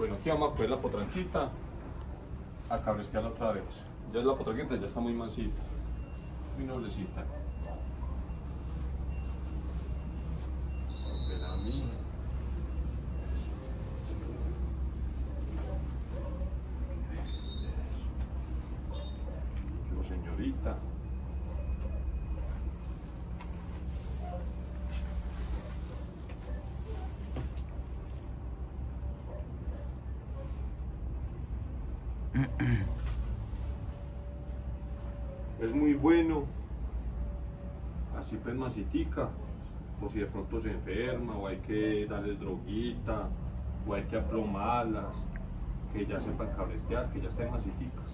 Bueno, aquí vamos a coger la potranquita a cabrestearla otra vez. Ya la potranquita ya está muy mansita, muy noblecita. Ven a mí. Eso. Señorita. Es muy bueno, así pues masitica, por si de pronto se enferma o hay que darles droguita o hay que aplomarlas, que ya sepan cabrestear, que ya estén masiticas.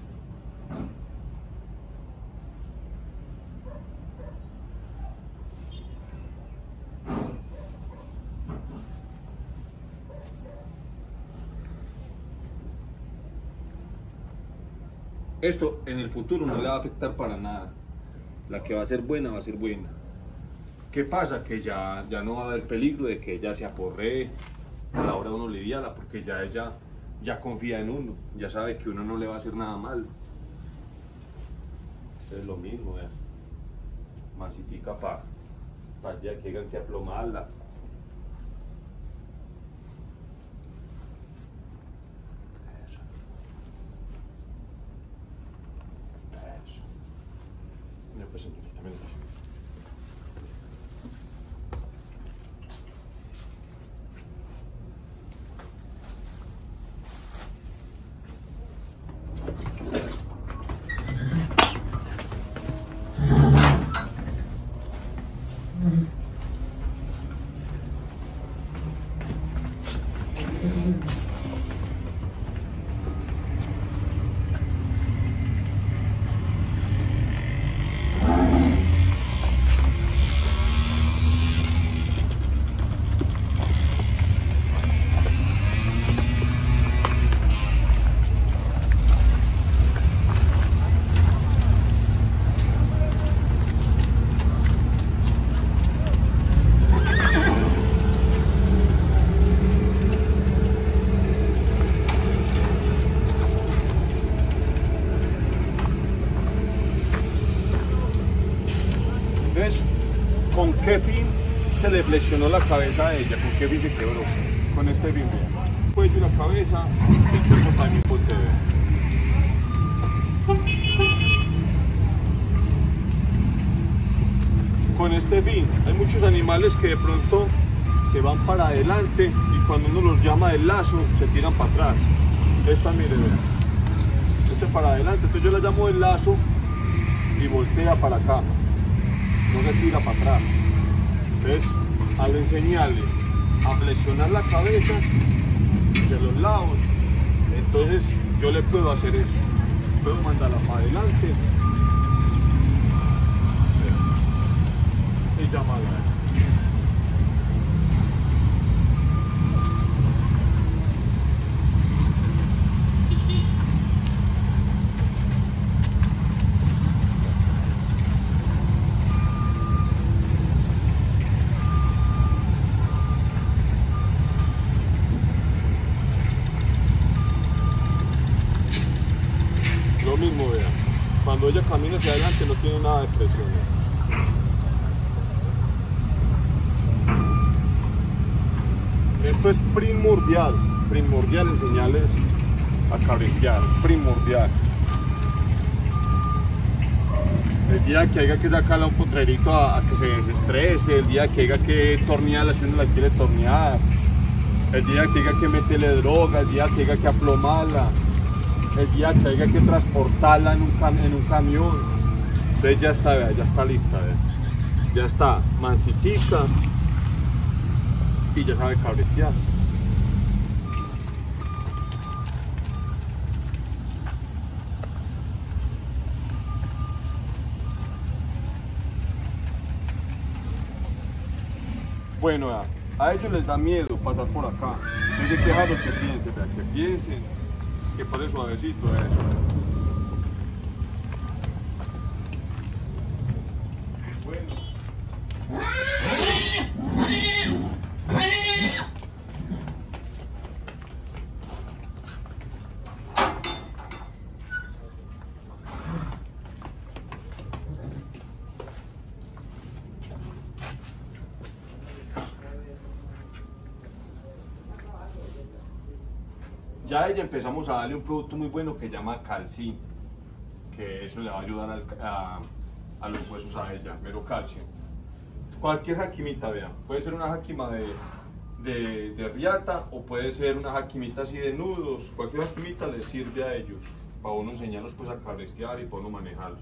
Esto en el futuro no le va a afectar para nada. La que va a ser buena, va a ser buena. ¿Qué pasa? Que ya no va a haber peligro de que ella se aporree a la hora de uno lidiarla, porque ya ella ya confía en uno, ya sabe que uno no le va a hacer nada mal. Es lo mismo, ¿eh? Masitica para allá que hagan que aplomarla. Pues señorita, me lo paso. ¿Con qué fin se le lesionó la cabeza a ella? ¿Con qué fin se quebró? Con este fin, el cuello y la cabeza, el cuerpo también por TV. Con este fin, hay muchos animales que de pronto se van para adelante y cuando uno los llama del lazo, se tiran para atrás. Esta, mire, vean, echa para adelante, entonces yo la llamo del lazo y voltea para acá. No se tira para atrás. Entonces, al enseñarle a flexionar la cabeza de los lados, entonces yo le puedo hacer eso. Puedo mandarla para adelante y llamarla. Mismo, vean, cuando ella camina hacia adelante no tiene nada de presión. Esto es primordial enseñarles a cabrestear, primordial. El día que haya que sacarla a un potrerito a que se desestrese, el día que haya que tornearla si uno la quiere tornear, el día que haya que meterle droga, el día que haya que aplomarla, el día que haya que transportarla en un camión. Entonces ya está, vea, ya está lista, vea. Ya está mansitica y ya sabe cabrestear. Bueno, vea, a ellos les da miedo pasar por acá. Entonces hay que dejarlos que piensen, vea, que piensen. Que pase suavecito eso. Bueno. Ya a ella empezamos a darle un producto muy bueno que se llama Calci, que eso le va a ayudar a los huesos a ella, mero calcio. Cualquier jaquimita, vean, puede ser una jaquima de riata o puede ser una jaquimita así de nudos, cualquier jaquimita les sirve a ellos, para uno enseñarlos pues a carrestear y para uno manejarlos.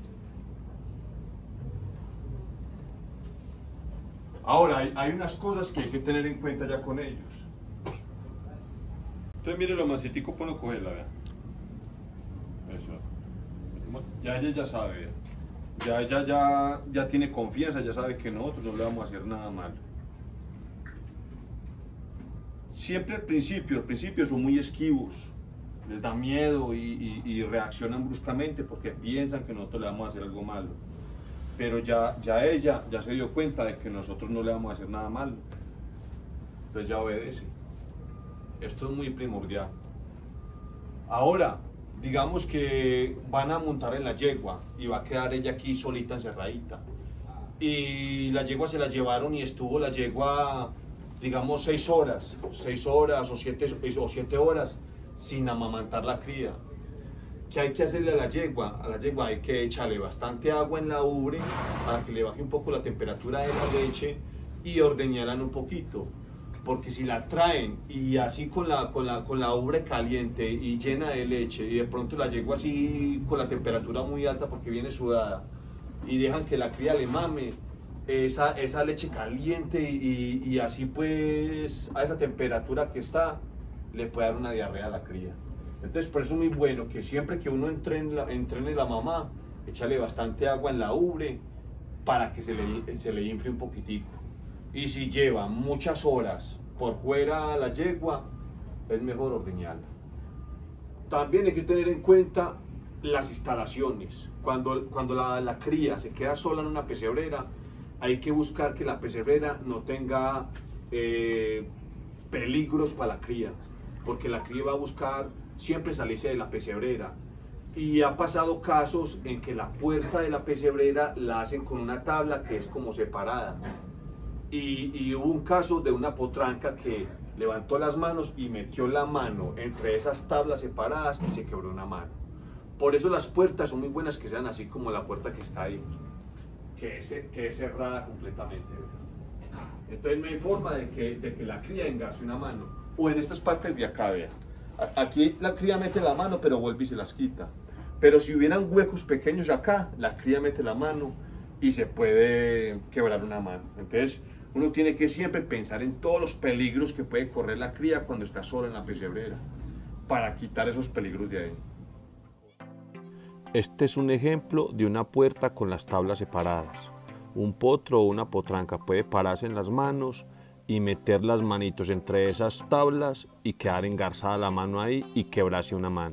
Ahora, hay unas cosas que hay que tener en cuenta ya con ellos. Entonces mire lo masitico, ponlo, cogerla, vean. Eso. Ya ella ya sabe, ya ella ya tiene confianza, ya sabe que nosotros no le vamos a hacer nada malo. Siempre al principio son muy esquivos, les da miedo y reaccionan bruscamente porque piensan que nosotros le vamos a hacer algo malo. Pero ya ella ya se dio cuenta de que nosotros no le vamos a hacer nada malo. Entonces ya obedece. Esto es muy primordial. Ahora, digamos que van a montar en la yegua y va a quedar ella aquí solita encerradita. Y la yegua se la llevaron y estuvo la yegua, digamos, 6 horas o 7 horas sin amamantar la cría. ¿Qué hay que hacerle a la yegua? A la yegua hay que echarle bastante agua en la ubre para que le baje un poco la temperatura de la leche y ordeñarla un poquito. Porque si la traen y así con la ubre caliente y llena de leche y de pronto la yegua así con la temperatura muy alta porque viene sudada y dejan que la cría le mame esa leche caliente y así pues a esa temperatura que está le puede dar una diarrea a la cría. Entonces por eso es muy bueno que siempre que uno entrene la mamá, échale bastante agua en la ubre para que se le infle un poquitico. Y si lleva muchas horas por fuera la yegua, es mejor ordeñarla. También hay que tener en cuenta las instalaciones. Cuando la cría se queda sola en una pesebrera, hay que buscar que la pesebrera no tenga peligros para la cría, porque la cría va a buscar siempre salirse de la pesebrera. Y ha pasado casos en que la puerta de la pesebrera la hacen con una tabla que es como separada. Y hubo un caso de una potranca que levantó las manos y metió la mano entre esas tablas separadas y se quebró una mano. Por eso las puertas son muy buenas que sean así como la puerta que está ahí, que es cerrada completamente. Entonces no hay forma de que la cría engarce una mano. O en estas partes de acá, vean. Aquí la cría mete la mano pero vuelve y se las quita. Pero si hubieran huecos pequeños acá, la cría mete la mano y se puede quebrar una mano. Entonces uno tiene que siempre pensar en todos los peligros que puede correr la cría cuando está sola en la pesebrera, para quitar esos peligros de ahí. Este es un ejemplo de una puerta con las tablas separadas. Un potro o una potranca puede pararse en las manos y meter las manitos entre esas tablas y quedar engarzada la mano ahí y quebrarse una mano.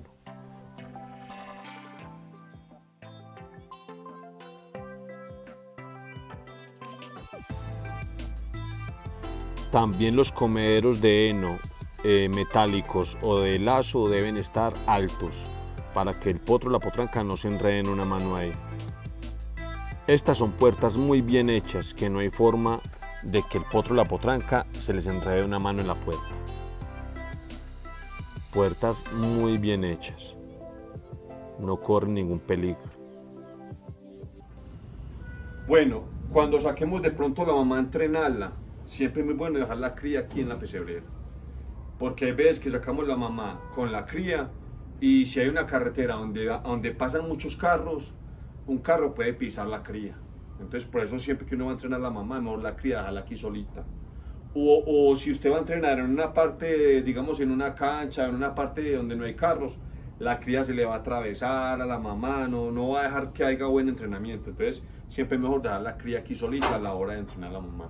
También los comederos de heno metálicos o de lazo deben estar altos para que el potro o la potranca no se enrede en una mano ahí. Estas son puertas muy bien hechas, que no hay forma de que el potro o la potranca se les enrede una mano en la puerta. Puertas muy bien hechas, no corren ningún peligro. Bueno, cuando saquemos de pronto la mamá a entrenarla, siempre es muy bueno dejar la cría aquí en la pesebrera, porque hay veces que sacamos la mamá con la cría y si hay una carretera donde pasan muchos carros, un carro puede pisar la cría. Entonces por eso siempre que uno va a entrenar a la mamá, mejor la cría dejarla aquí solita. O si usted va a entrenar en una parte, digamos en una cancha, en una parte donde no hay carros, la cría se le va a atravesar a la mamá, no va a dejar que haya buen entrenamiento. Entonces siempre es mejor dejar la cría aquí solita a la hora de entrenar a la mamá.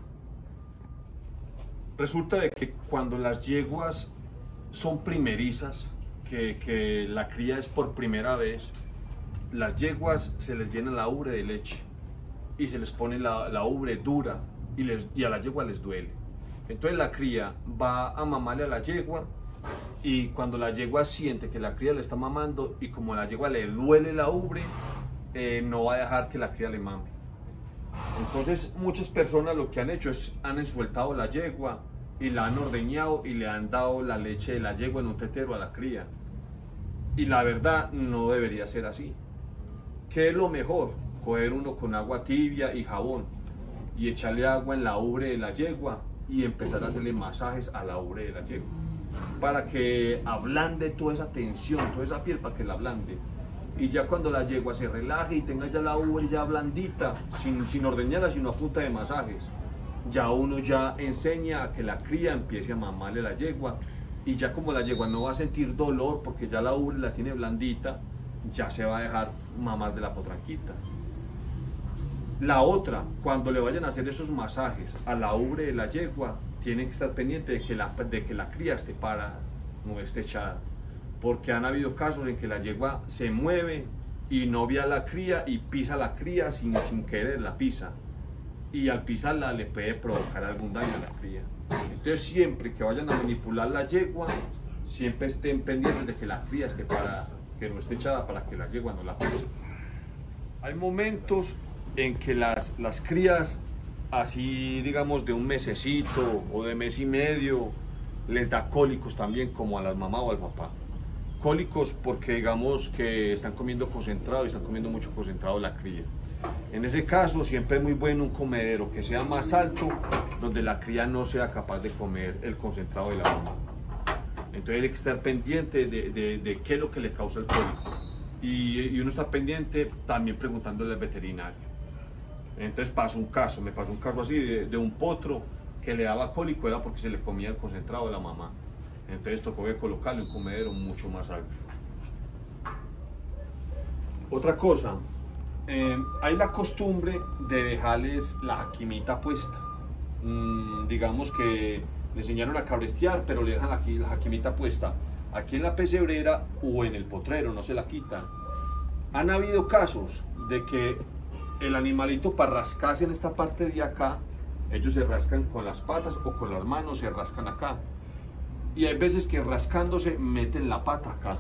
Resulta de que cuando las yeguas son primerizas, que la cría es por primera vez, las yeguas se les llena la ubre de leche y se les pone la ubre dura y a la yegua les duele. Entonces la cría va a mamarle a la yegua y cuando la yegua siente que la cría le está mamando y como la yegua le duele la ubre, no va a dejar que la cría le mame. Entonces muchas personas lo que han hecho es han ensueltado la yegua y la han ordeñado y le han dado la leche de la yegua en un tetero a la cría. Y la verdad no debería ser así. ¿Qué es lo mejor? Coger uno con agua tibia y jabón y echarle agua en la ubre de la yegua y empezar a hacerle masajes a la ubre de la yegua para que ablande toda esa tensión, toda esa piel, para que la ablande. Y ya cuando la yegua se relaje y tenga ya la ubre ya blandita, sin ordeñarla, sino a punta de masajes, ya uno ya enseña a que la cría empiece a mamarle la yegua, y ya como la yegua no va a sentir dolor porque ya la ubre la tiene blandita, ya se va a dejar mamar de la potranquita. La otra, cuando le vayan a hacer esos masajes a la ubre de la yegua, tienen que estar pendientes de que la cría esté parada, no esté echada, porque han habido casos en que la yegua se mueve y no ve a la cría y pisa la cría sin querer, la pisa, y al pisarla le puede provocar algún daño a la cría. Entonces siempre que vayan a manipular la yegua, siempre estén pendientes de que la cría esté parada, que no esté echada, para que la yegua no la pise. Hay momentos en que las crías, así digamos de un mesecito o de mes y medio, les da cólicos también, como a la mamá o al papá. Cólicos porque digamos que están comiendo concentrado y están comiendo mucho concentrado la cría. En ese caso siempre es muy bueno un comedero que sea más alto, donde la cría no sea capaz de comer el concentrado de la mamá. Entonces hay que estar pendiente de qué es lo que le causa el cólico, y uno está pendiente también preguntándole al veterinario. Entonces me pasó un caso así de un potro que le daba cólico, era porque se le comía el concentrado de la mamá. Entonces tocó que colocarle un comedero mucho más alto. Otra cosa, hay la costumbre de dejarles la jaquimita puesta. Digamos que le enseñaron a cabrestear, pero le dejan la jaquimita puesta aquí en la pesebrera o en el potrero, no se la quitan. Han habido casos de que el animalito, para rascarse en esta parte de acá, ellos se rascan con las patas o con las manos, se rascan acá. Y hay veces que rascándose meten la pata acá.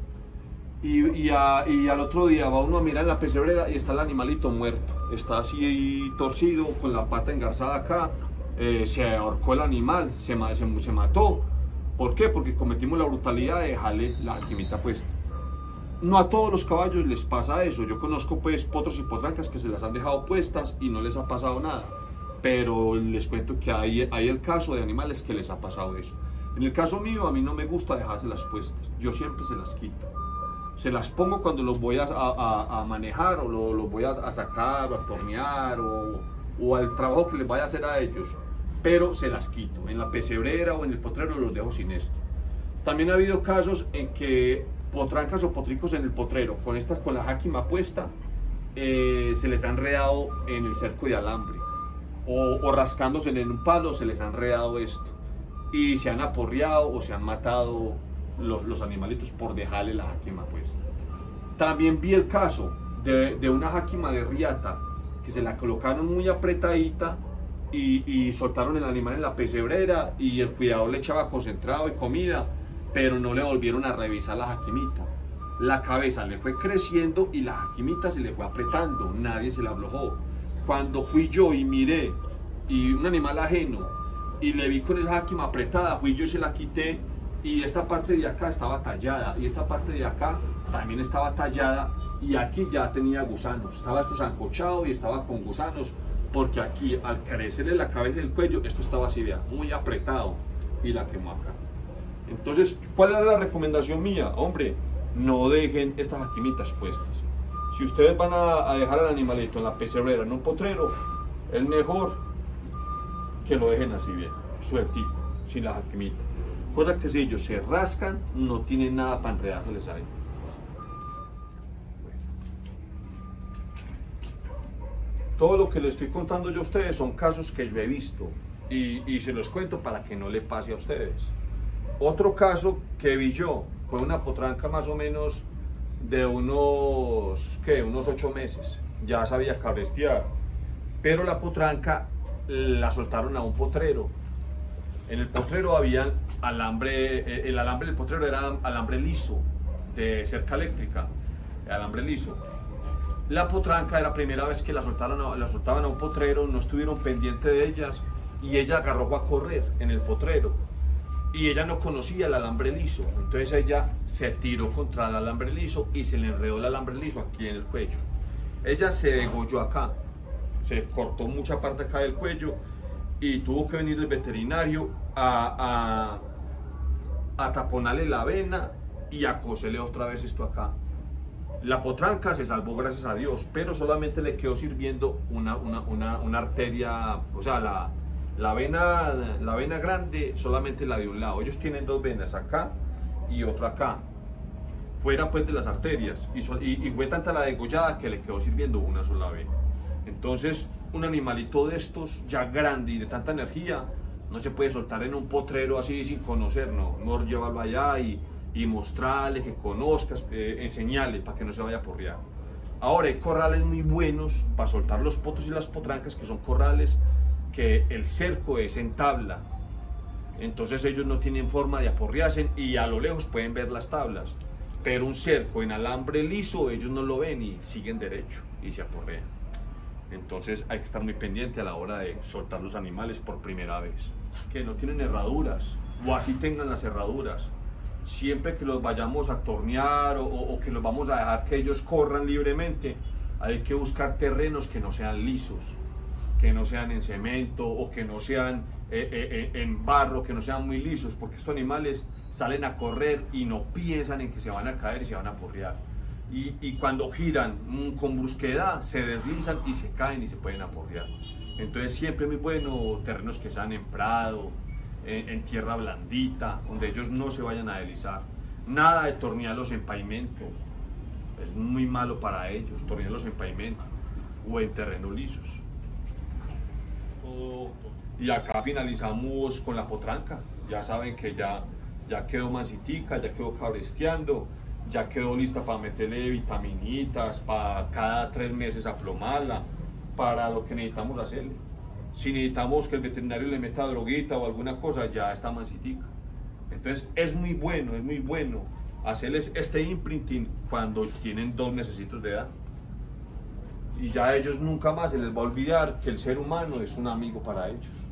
Y al otro día va uno a mirar en la pesebrera y está el animalito muerto. Está así torcido, con la pata engarzada acá. Se ahorcó el animal, se mató. ¿Por qué? Porque cometimos la brutalidad de dejarle la jaquimita puesta. No a todos los caballos les pasa eso. Yo conozco pues potros y potrancas que se las han dejado puestas y no les ha pasado nada. Pero les cuento que hay el caso de animales que les ha pasado eso. En el caso mío, a mí no me gusta dejárselas puestas. Yo siempre se las quito. Se las pongo cuando los voy a manejar, o los voy a sacar o a tornear, o al trabajo que les vaya a hacer a ellos. Pero se las quito. En la pesebrera o en el potrero los dejo sin esto. También ha habido casos en que potrancas o potricos en el potrero, con la jáquima puesta, se les ha enredado en el cerco de alambre. O rascándose en un palo se les ha enredado esto. Y se han aporreado o se han matado los animalitos por dejarle la jáquima puesta. También vi el caso de una jáquima de riata que se la colocaron muy apretadita y soltaron el animal en la pesebrera, y el cuidador le echaba concentrado y comida, pero no le volvieron a revisar la jaquimita. La cabeza le fue creciendo y la jaquimita se le fue apretando, nadie se la aflojó. Cuando fui yo y miré, y un animal ajeno, y le vi con esa jáquima apretada, fui yo y se la quité, y esta parte de acá estaba tallada, y esta parte de acá también estaba tallada, y aquí ya tenía gusanos, estaba esto sancochado y estaba con gusanos, porque aquí al crecerle la cabeza y el cuello, esto estaba así, vea, muy apretado, y la quemó acá. Entonces, ¿cuál es la recomendación mía? Hombre, no dejen estas jaquimitas puestas. Si ustedes van a dejar al animalito en la pesebrera, en un potrero, es mejor que lo dejen así bien, sueltico, sin la jaquimita. Cosa que si ellos se rascan, no tienen nada para enredárseles ahí. Todo lo que les estoy contando yo a ustedes son casos que yo he visto, y se los cuento para que no le pase a ustedes. Otro caso que vi yo fue una potranca más o menos de unos 8 meses. Ya sabía cabrestear, pero la potranca la soltaron a un potrero. En el potrero había alambre, el alambre del potrero era alambre liso, de cerca eléctrica, alambre liso. La potranca era la primera vez que la soltaban a un potrero, no estuvieron pendientes de ellas, y ella agarró a correr en el potrero y ella no conocía el alambre liso, entonces ella se tiró contra el alambre liso y se le enredó el alambre liso aquí en el cuello. Ella se degolló acá, se cortó mucha parte acá del cuello y tuvo que venir el veterinario a taponarle la vena y a coserle otra vez esto acá. La potranca se salvó gracias a Dios, pero solamente le quedó sirviendo una arteria, o sea, la vena grande solamente la de un lado. Ellos tienen dos venas, acá y otra acá, fuera pues de las arterias, y fue tanta la degollada que le quedó sirviendo una sola vena. Entonces, un animalito de estos, ya grande y de tanta energía, no se puede soltar en un potrero así sin conocer, no, mejor llevarlo allá y mostrarle, que conozcas, enseñarle para que no se vaya a porrear. Ahora hay corrales muy buenos para soltar los potros y las potrancas, que son corrales que el cerco es en tabla, entonces ellos no tienen forma de aporrearse y a lo lejos pueden ver las tablas, pero un cerco en alambre liso ellos no lo ven y siguen derecho y se aporrean. Entonces hay que estar muy pendiente a la hora de soltar los animales por primera vez, que no tienen herraduras o así tengan las herraduras. Siempre que los vayamos a tornear o que los vamos a dejar que ellos corran libremente, hay que buscar terrenos que no sean lisos, que no sean en cemento o que no sean en barro, que no sean muy lisos, porque estos animales salen a correr y no piensan en que se van a caer y se van a porrear. Y cuando giran con brusquedad se deslizan y se caen y se pueden aporrear. Entonces siempre es muy bueno terrenos que sean en prado, en tierra blandita, donde ellos no se vayan a deslizar. Nada de tornearlos en pavimento, es muy malo para ellos, tornearlos en pavimento o en terrenos lisos. Y acá finalizamos con la potranca. Ya saben que ya quedó mansitica, ya quedó cabresteando, ya quedó lista para meterle vitaminitas, para cada 3 meses aflomarla, para lo que necesitamos hacerle. Si necesitamos que el veterinario le meta droguita o alguna cosa, ya está mansitica. Entonces es muy bueno hacerles este imprinting cuando tienen 2 mesecitos de edad. Y ya a ellos nunca más se les va a olvidar que el ser humano es un amigo para ellos.